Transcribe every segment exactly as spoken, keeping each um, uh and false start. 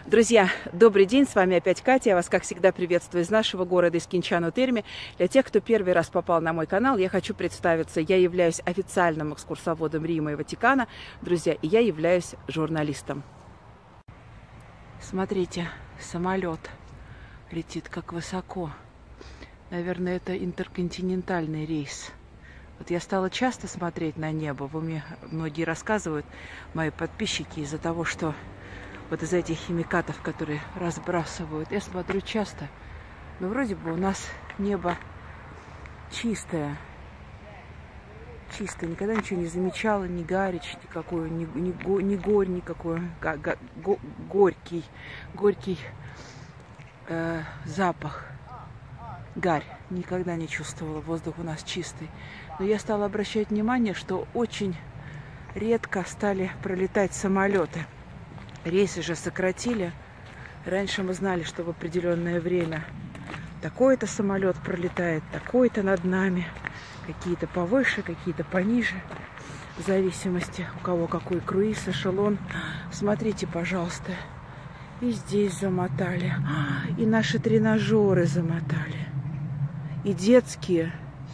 Друзья, добрый день, с вами опять Катя. Я вас, как всегда, приветствую из нашего города, из Кинчано-Терме. Для тех, кто первый раз попал на мой канал, я хочу представиться. Я являюсь официальным экскурсоводом Рима и Ватикана, друзья, и я являюсь журналистом. Смотрите, самолет летит как высоко. Наверное, это интерконтинентальный рейс. Вот я стала часто смотреть на небо. Вы мне многие рассказывают, мои подписчики, из-за того, что вот из этих химикатов, которые разбрасывают. Я смотрю часто. Но вроде бы у нас небо чистое. Чистое. Никогда ничего не замечала. Ни гарич никакой, ни, ни, го, ни горь никакой. Го, го, го, горький. Горький э, запах. Гарь. Никогда не чувствовала. Воздух у нас чистый. Но я стала обращать внимание, что очень редко стали пролетать самолеты. Рейсы же сократили. Раньше мы знали, что в определенное время такой-то самолет пролетает, такой-то над нами. Какие-то повыше, какие-то пониже. В зависимости, у кого какой круиз, эшелон. Смотрите, пожалуйста. И здесь замотали. И наши тренажеры замотали. И детские.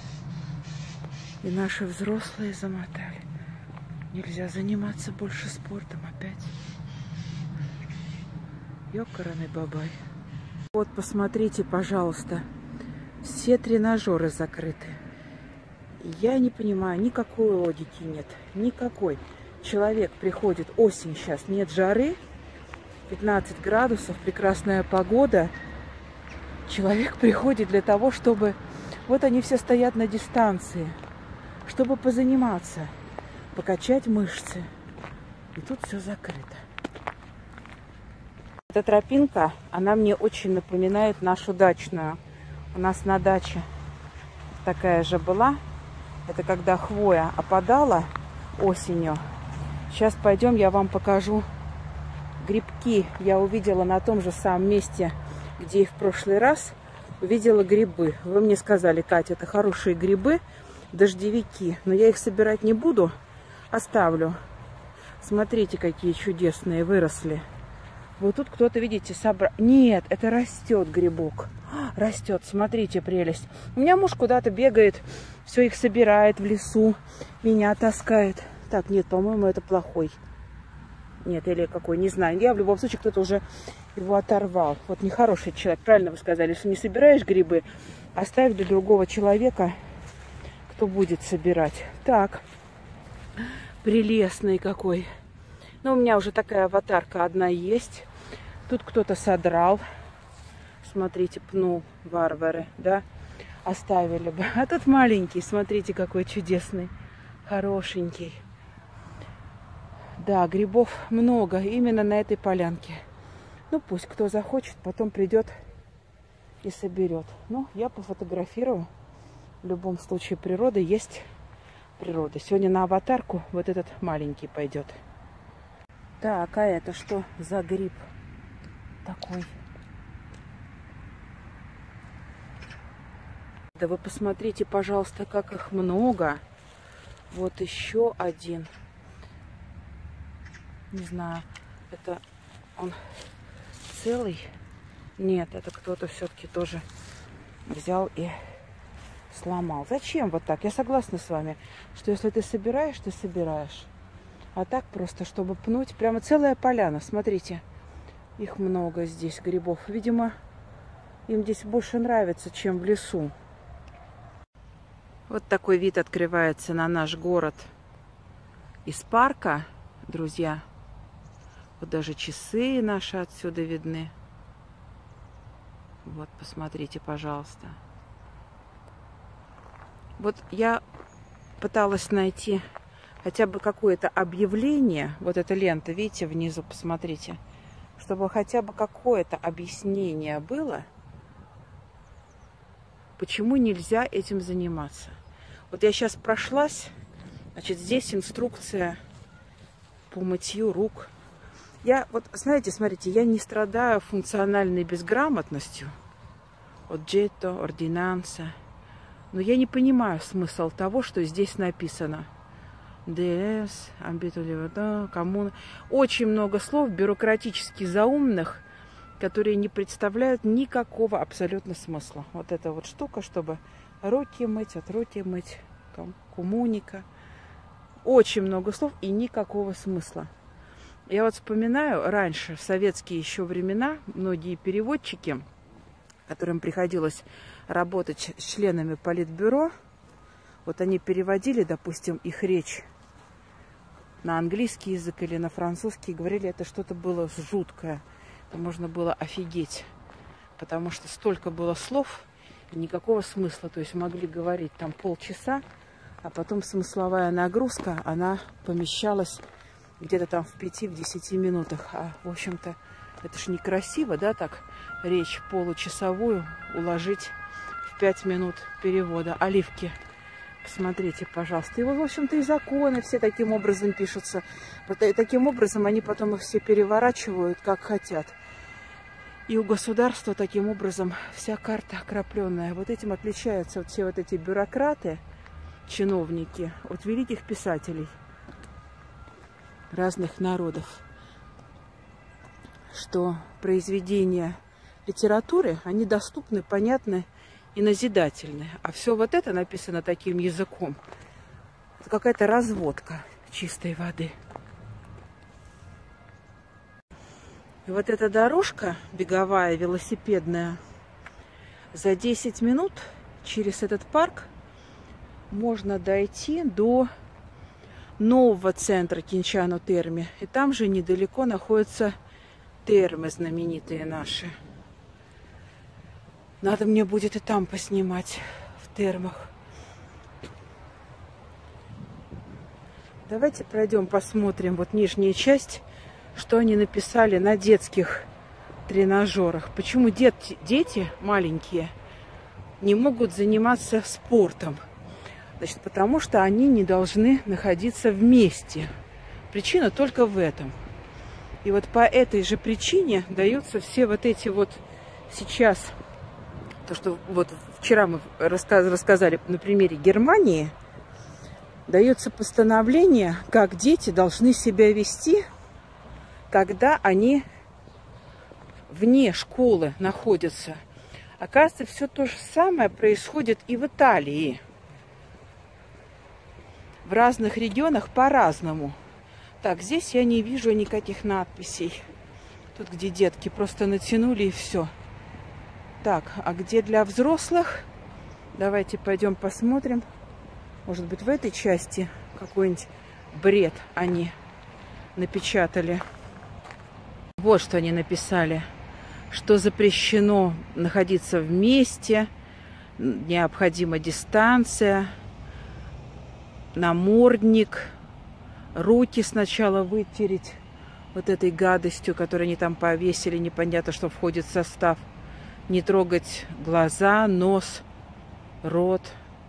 И наши взрослые замотали. Нельзя заниматься больше спортом опять. Ёкарный бабай. Вот, посмотрите, пожалуйста. Все тренажеры закрыты. Я не понимаю, никакой логики нет. Никакой. Человек приходит, осень сейчас, нет жары, пятнадцать градусов, прекрасная погода. Человек приходит для того, чтобы... Вот они все стоят на дистанции. Чтобы позаниматься, покачать мышцы. И тут все закрыто. Эта тропинка, она мне очень напоминает нашу дачную. У нас на даче такая же была. Это когда хвоя опадала осенью. Сейчас пойдем, я вам покажу грибки. Я увидела на том же самом месте, где и в прошлый раз. Увидела грибы. Вы мне сказали, Катя, это хорошие грибы, дождевики. Но я их собирать не буду, оставлю. Смотрите, какие чудесные выросли. Вот тут кто-то, видите, собрал. Нет, это растет грибок. Растет, смотрите, прелесть. У меня муж куда-то бегает, все их собирает в лесу, меня таскает. Так, нет, по-моему, это плохой. Нет, или какой, не знаю. Я в любом случае, кто-то уже его оторвал. Вот нехороший человек, правильно вы сказали. Если не собираешь грибы, оставь для другого человека, кто будет собирать. Так, прелестный какой. Ну, у меня уже такая аватарка одна есть. Тут кто-то содрал. Смотрите, пнул варвары, да? Оставили бы. А тут маленький, смотрите, какой чудесный. Хорошенький. Да, грибов много именно на этой полянке. Ну, пусть кто захочет, потом придет и соберет. Ну, я пофотографирую. В любом случае, природа есть природа. Сегодня на аватарку вот этот маленький пойдет. Так, а это что за гриб такой? Да вы посмотрите, пожалуйста, как их много. Вот еще один. Не знаю, это он целый? Нет, это кто-то все-таки тоже взял и сломал. Зачем вот так? Я согласна с вами, что если ты собираешь, ты собираешь. А так просто, чтобы пнуть. Прямо целая поляна. Смотрите. Их много здесь, грибов. Видимо, им здесь больше нравится, чем в лесу. Вот такой вид открывается на наш город из парка, друзья. Вот даже часы наши отсюда видны. Вот, посмотрите, пожалуйста. Вот я пыталась найти... хотя бы какое-то объявление, вот эта лента, видите, внизу, посмотрите, чтобы хотя бы какое-то объяснение было, почему нельзя этим заниматься. Вот я сейчас прошлась, значит, здесь инструкция по мытью рук. Я, вот, знаете, смотрите, я не страдаю функциональной безграмотностью, oggetto, ordinanza, но я не понимаю смысл того, что здесь написано. ДС, амбитулевода, коммуна. Очень много слов бюрократически заумных, которые не представляют никакого абсолютно смысла. Вот эта вот штука, чтобы руки мыть, от руки мыть, коммуника. Очень много слов и никакого смысла. Я вот вспоминаю раньше, в советские еще времена, многие переводчики, которым приходилось работать с членами политбюро, вот они переводили, допустим, их речь на английский язык или на французский, говорили, это что-то было жуткое. Это можно было офигеть, потому что столько было слов и никакого смысла. То есть могли говорить там полчаса, а потом смысловая нагрузка, она помещалась где-то там в пяти-десяти минутах. А, в общем-то, это ж некрасиво, да, так речь получасовую уложить в пять минут перевода. Оливки, посмотрите, пожалуйста. И, в общем-то, и законы все таким образом пишутся. Вот таким образом они потом их все переворачивают, как хотят. И у государства таким образом вся карта окропленная. Вот этим отличаются вот все вот эти бюрократы, чиновники от великих писателей разных народов, что произведения литературы, они доступны, понятны и назидательны. А все вот это написано таким языком. Это какая-то разводка чистой воды. И вот эта дорожка беговая, велосипедная, за десять минут через этот парк можно дойти до нового центра Кинчано-Терме. И там же недалеко находятся термы знаменитые наши. Надо мне будет и там поснимать, в термах. Давайте пройдем, посмотрим вот нижняя часть, что они написали на детских тренажерах. Почему дет, дети маленькие не могут заниматься спортом? Значит, потому что они не должны находиться вместе. Причина только в этом. И вот по этой же причине даются все вот эти вот сейчас, то, что вот вчера мы рассказ, рассказали на примере Германии, дается постановление, как дети должны себя вести, когда они вне школы находятся. Оказывается, все то же самое происходит и в Италии. В разных регионах по-разному. Так, здесь я не вижу никаких надписей. Тут, где детки просто натянули и все. Так, а где для взрослых? Давайте пойдем посмотрим. Может быть, в этой части какой-нибудь бред они напечатали. Вот что они написали. Что запрещено находиться вместе, необходима дистанция, намордник, руки сначала вытереть вот этой гадостью, которую они там повесили, непонятно, что входит в состав. Не трогать глаза, нос, рот.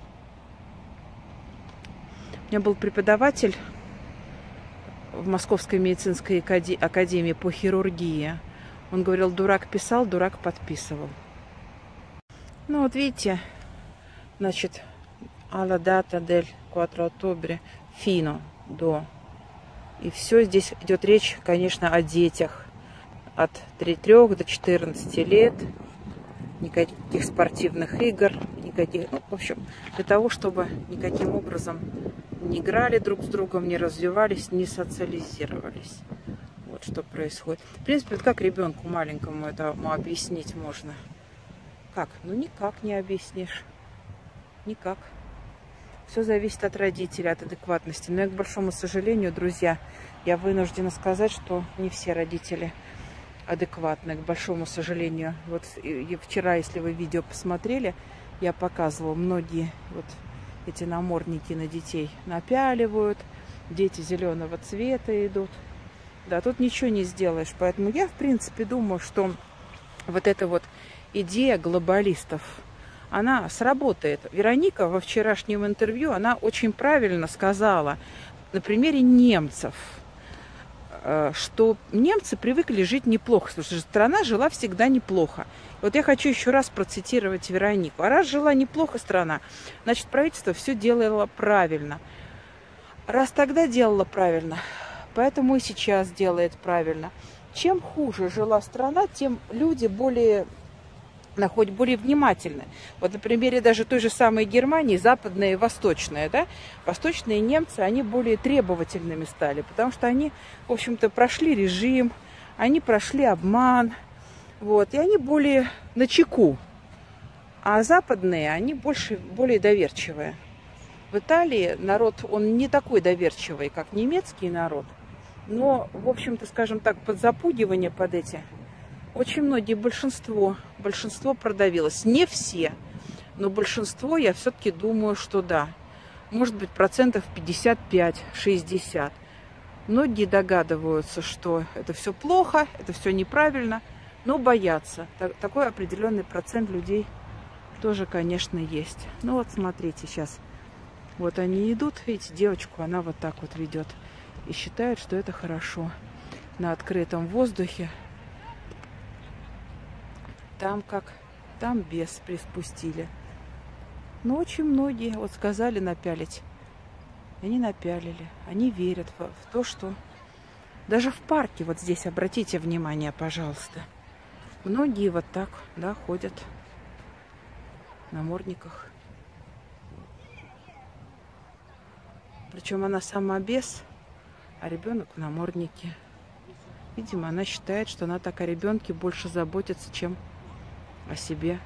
У меня был преподаватель в Московской медицинской академии по хирургии. Он говорил, дурак писал, дурак подписывал. Ну вот видите, значит, alla data del quattro ottobre fino до. И все, здесь идет речь, конечно, о детях от трёх до четырнадцати лет. Никаких спортивных игр, никаких, ну, в общем, для того, чтобы никаким образом не играли друг с другом, не развивались, не социализировались. Вот что происходит. В принципе, как ребенку маленькому это объяснить можно? Как? Ну, никак не объяснишь. Никак. Все зависит от родителей, от адекватности. Но я, к большому сожалению, друзья, я вынуждена сказать, что не все родители адекватны, к большому сожалению. Вот и вчера, если вы видео посмотрели, я показывала, многие вот эти намордники на детей напяливают, дети зеленого цвета идут. Да, тут ничего не сделаешь. Поэтому я, в принципе, думаю, что вот эта вот идея глобалистов, она сработает. Вероника во вчерашнем интервью, она очень правильно сказала на примере немцев, что немцы привыкли жить неплохо, потому что страна жила всегда неплохо. Вот я хочу еще раз процитировать Веронику. А раз жила неплохо страна, значит, правительство все делало правильно. Раз тогда делала правильно, поэтому и сейчас делает правильно. Чем хуже жила страна, тем люди более, находят более внимательны. Вот на примере даже той же самой Германии, западная и восточная, да, восточные немцы, они более требовательными стали, потому что они, в общем-то, прошли режим, они прошли обман, вот, и они более начеку. А западные, они больше, более доверчивые. В Италии народ, он не такой доверчивый, как немецкий народ, но, в общем-то, скажем так, под запугивание, под эти, очень многие, большинство, большинство продавилось. Не все, но большинство, я все-таки думаю, что да. Может быть, процентов пятьдесят пять — шестьдесят. Многие догадываются, что это все плохо, это все неправильно, но боятся. Такой определенный процент людей тоже, конечно, есть. Ну вот, смотрите, сейчас. Вот они идут, видите, девочку, она вот так вот ведет. И считает, что это хорошо. На открытом воздухе. Там как, там без приспустили. Но очень многие, вот сказали напялить. Они напялили. Они верят в, в то, что... Даже в парке, вот здесь, обратите внимание, пожалуйста. Многие вот так, да, ходят на намордниках. Причем она сама без, а ребенок в наморднике. Видимо, она считает, что она так о ребенке больше заботится, чем о себе.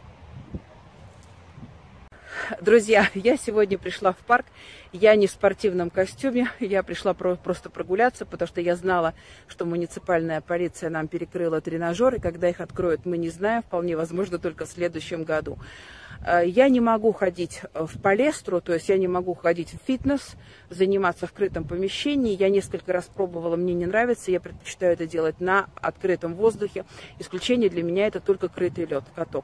Друзья, я сегодня пришла в парк. Я не в спортивном костюме. Я пришла про просто прогуляться, потому что я знала, что муниципальная полиция нам перекрыла тренажеры. Когда их откроют, мы не знаем. Вполне возможно, только в следующем году. Я не могу ходить в палестру, то есть я не могу ходить в фитнес, заниматься в открытом помещении. Я несколько раз пробовала, мне не нравится. Я предпочитаю это делать на открытом воздухе. Исключение для меня это только крытый лед, каток.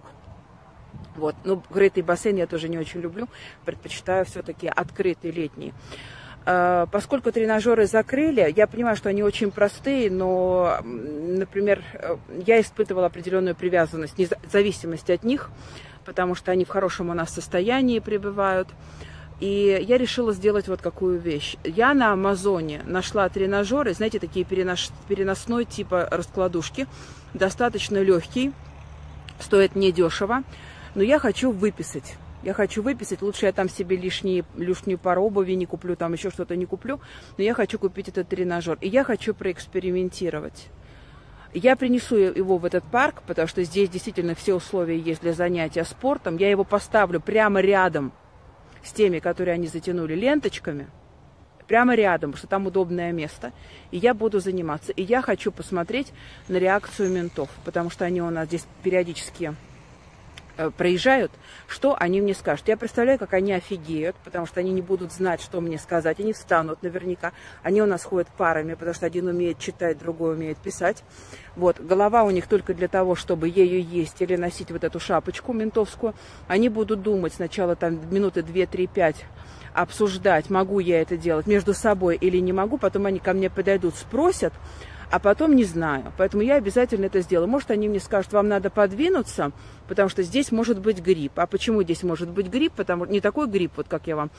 Вот. Ну, крытый бассейн я тоже не очень люблю. Предпочитаю все-таки открытый летний. Поскольку тренажеры закрыли, я понимаю, что они очень простые, но, например, я испытывала определенную привязанность, зависимость от них, потому что они в хорошем у нас состоянии пребывают. И я решила сделать вот какую вещь. Я на Амазоне нашла тренажеры, знаете, такие перенос, переносной типа раскладушки, достаточно легкий, стоит недешево, но я хочу выписать. Я хочу выписать, лучше я там себе лишние, лишнюю пару обуви не куплю, там еще что-то не куплю, но я хочу купить этот тренажер. И я хочу проэкспериментировать. Я принесу его в этот парк, потому что здесь действительно все условия есть для занятия спортом. Я его поставлю прямо рядом с теми, которые они затянули ленточками. Прямо рядом, потому что там удобное место. И я буду заниматься. И я хочу посмотреть на реакцию ментов, потому что они у нас здесь периодически проезжают, что они мне скажут. Я представляю, как они офигеют, потому что они не будут знать, что мне сказать. Они встанут наверняка. Они у нас ходят парами, потому что один умеет читать, другой умеет писать. Вот. Голова у них только для того, чтобы ею есть или носить вот эту шапочку ментовскую. Они будут думать сначала там минуты две, три, пять, обсуждать, могу я это делать между собой или не могу. Потом они ко мне подойдут, спросят, а потом не знаю. Поэтому я обязательно это сделаю. Может, они мне скажут, вам надо подвинуться, потому что здесь может быть грипп. А почему здесь может быть грипп? Потому что не такой грипп, вот как я вам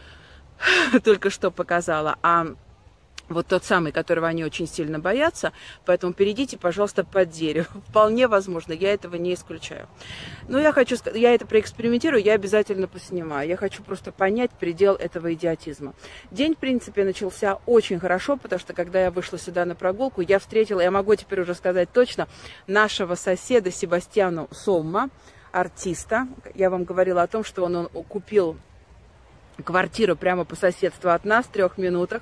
только что показала, а вот тот самый, которого они очень сильно боятся. Поэтому перейдите, пожалуйста, под дерево. Вполне возможно, я этого не исключаю. Но я хочу сказать, я это проэкспериментирую, я обязательно поснимаю. Я хочу просто понять предел этого идиотизма. День, в принципе, начался очень хорошо, потому что, когда я вышла сюда на прогулку, я встретила, я могу теперь уже сказать точно, нашего соседа Себастьяну Сомма, артиста. Я вам говорила о том, что он, он купил квартиру прямо по соседству от нас, в трех минутах.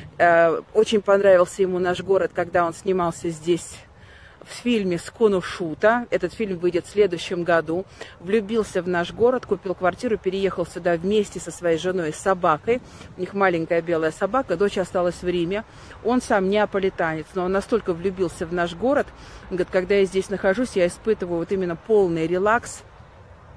Очень понравился ему наш город, когда он снимался здесь в фильме «Сконошута». Этот фильм выйдет в следующем году. Влюбился в наш город, купил квартиру, переехал сюда вместе со своей женой и собакой. У них маленькая белая собака, дочь осталась в Риме. Он сам неаполитанец, но он настолько влюбился в наш город. Он говорит, когда я здесь нахожусь, я испытываю вот именно полный релакс,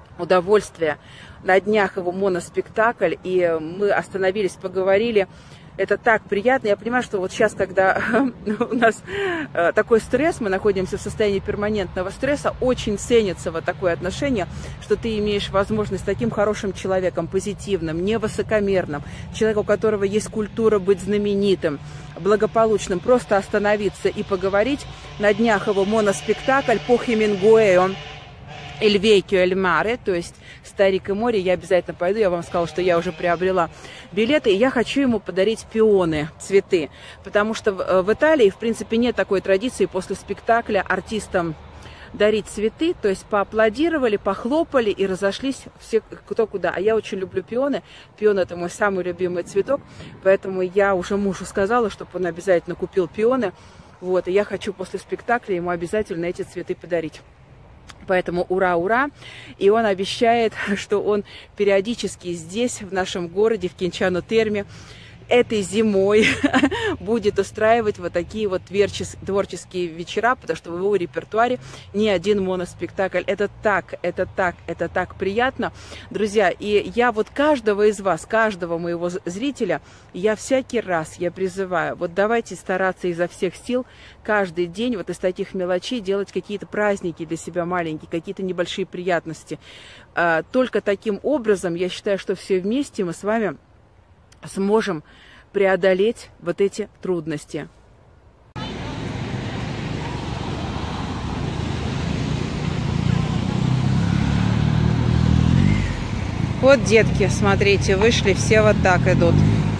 удовольствие. На днях его моноспектакль, и мы остановились, поговорили. Это так приятно. Я понимаю, что вот сейчас, когда у нас такой стресс, мы находимся в состоянии перманентного стресса, очень ценится вот такое отношение, что ты имеешь возможность с таким хорошим человеком, позитивным, невысокомерным, человеком, у которого есть культура быть знаменитым, благополучным, просто остановиться и поговорить. На днях его моноспектакль по Хемингуэю «Эль Векио эль Маре», то есть «Старик и море». Я обязательно пойду, я вам сказала, что я уже приобрела билеты, и я хочу ему подарить пионы, цветы, потому что в, в Италии, в принципе, нет такой традиции после спектакля артистам дарить цветы, то есть поаплодировали, похлопали и разошлись все кто куда. А я очень люблю пионы. Пион — это мой самый любимый цветок, поэтому я уже мужу сказала, чтобы он обязательно купил пионы. Вот, и я хочу после спектакля ему обязательно эти цветы подарить. Поэтому ура, ура! И он обещает, что он периодически здесь, в нашем городе, в Кинчано-Терме, этой зимой будет устраивать вот такие вот творческие вечера, потому что в его репертуаре не один моноспектакль. Это так, это так, это так приятно. Друзья, и я вот каждого из вас, каждого моего зрителя, я всякий раз, я призываю, вот давайте стараться изо всех сил каждый день вот из таких мелочей делать какие-то праздники для себя маленькие, какие-то небольшие приятности. Только таким образом, я считаю, что все вместе мы с вами сможем преодолеть вот эти трудности. Вот детки, смотрите, вышли, все вот так идут.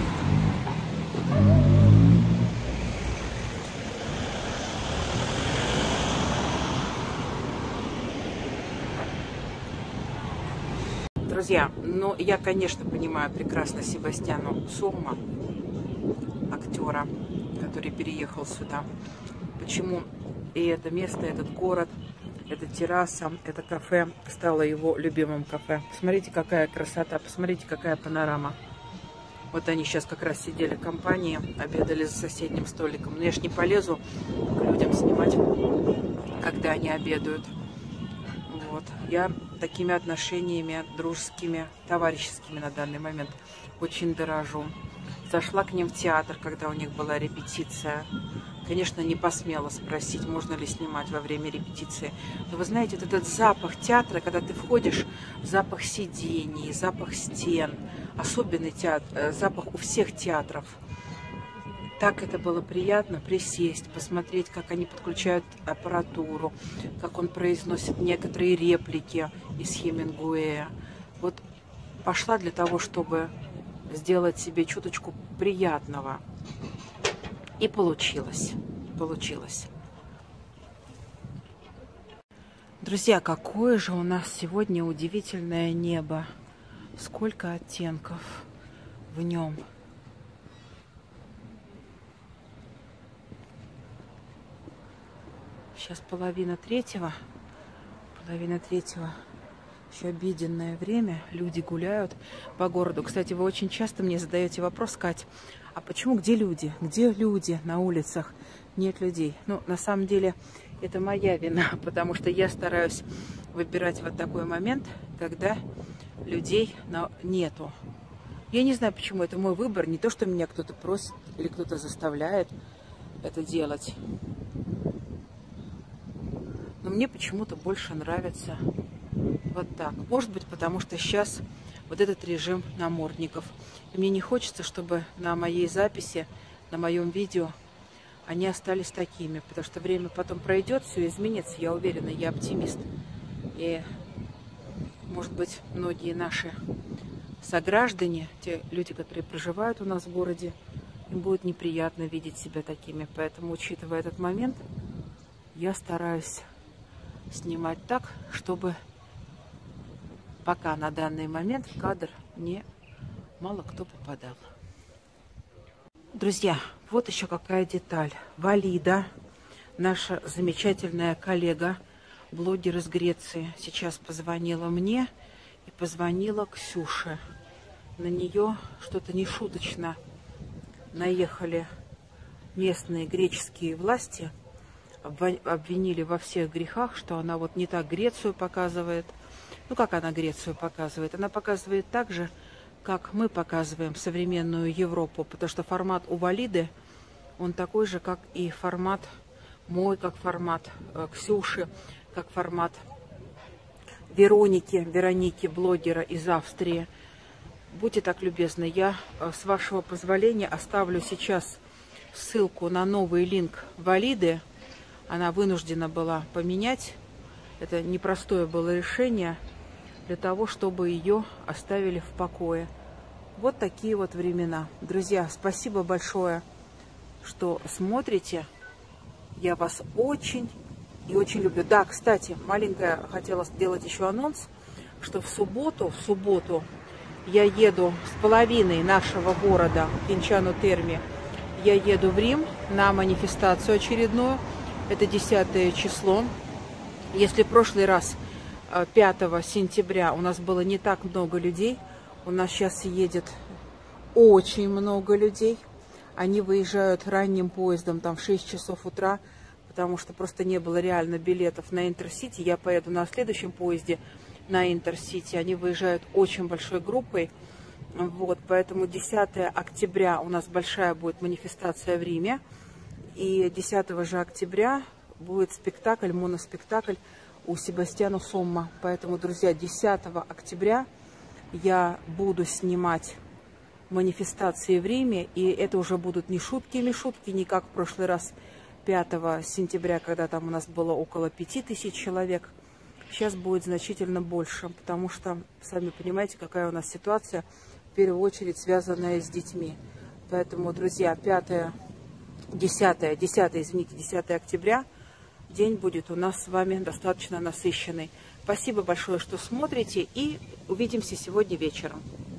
Друзья, ну я, конечно, понимаю прекрасно Себастьяну Сомма, актера, который переехал сюда. Почему и это место, этот город, эта терраса, это кафе стало его любимым кафе. Посмотрите, какая красота, посмотрите, какая панорама. Вот они сейчас как раз сидели в компании, обедали за соседним столиком. Но я ж не полезу к людям снимать, когда они обедают. Вот. Я такими отношениями дружескими, товарищескими на данный момент очень дорожу. Зашла к ним в театр, когда у них была репетиция. Конечно, не посмела спросить, можно ли снимать во время репетиции. Но вы знаете, вот этот запах театра, когда ты входишь, запах сидений, запах стен, особенный театр, запах у всех театров. Так это было приятно присесть, посмотреть, как они подключают аппаратуру, как он произносит некоторые реплики из Хемингуэя. Вот пошла для того, чтобы сделать себе чуточку приятного. И получилось. Получилось. Друзья, какое же у нас сегодня удивительное небо. Сколько оттенков в нем. Сейчас половина третьего. Половина третьего. Еще обеденное время. Люди гуляют по городу. Кстати, вы очень часто мне задаете вопрос, Кать, а почему, где люди? Где люди на улицах? Нет людей. Ну, на самом деле, это моя вина, потому что я стараюсь выбирать вот такой момент, когда людей нету. Я не знаю, почему это мой выбор. Не то, что меня кто-то просит или кто-то заставляет это делать. Но мне почему-то больше нравится вот так. Может быть, потому что сейчас вот этот режим намордников. И мне не хочется, чтобы на моей записи, на моем видео они остались такими. Потому что время потом пройдет, все изменится. Я уверена, я оптимист. И, может быть, многие наши сограждане, те люди, которые проживают у нас в городе, им будет неприятно видеть себя такими. Поэтому, учитывая этот момент, я стараюсь снимать так, чтобы пока на данный момент в кадр не мало кто попадал. Друзья, вот еще какая деталь. Валида, наша замечательная коллега, блогер из Греции, сейчас позвонила мне и позвонила Ксюше. На нее что-то нешуточно наехали местные греческие власти, обвинили во всех грехах, что она вот не так Грецию показывает. Ну, как она Грецию показывает? Она показывает так же, как мы показываем современную Европу, потому что формат у Валиды, он такой же, как и формат мой, как формат э, Ксюши, как формат Вероники, Вероники, блогера из Австрии. Будьте так любезны, я, э, с вашего позволения, оставлю сейчас ссылку на новый линк Валиды. Она вынуждена была поменять. Это непростое было решение для того, чтобы ее оставили в покое. Вот такие вот времена. Друзья, спасибо большое, что смотрите. Я вас очень и очень люблю. Да, кстати, маленькая хотела сделать еще анонс, что в субботу, в субботу я еду с половиной нашего города, Кинчану-Терми, я еду в Рим на манифестацию очередную. Это десятое число. Если в прошлый раз, пятого сентября, у нас было не так много людей, у нас сейчас едет очень много людей. Они выезжают ранним поездом, там в шесть часов утра, потому что просто не было реально билетов на Интерсити. Я поеду на следующем поезде на Интерсити. Они выезжают очень большой группой. Вот, поэтому десятого октября у нас большая будет манифестация в Риме. И десятого же октября будет спектакль, моноспектакль у Себастьяна Сомма. Поэтому, друзья, десятого октября я буду снимать манифестации в Риме. И это уже будут не шутки-мишутки, не как в прошлый раз, пятого сентября, когда там у нас было около пяти тысяч человек. Сейчас будет значительно больше, потому что, сами понимаете, какая у нас ситуация, в первую очередь связанная с детьми. Поэтому, друзья, пятое, десятое, десятое, извините, десятое октября, день будет у нас с вами достаточно насыщенный. Спасибо большое, что смотрите, и увидимся сегодня вечером.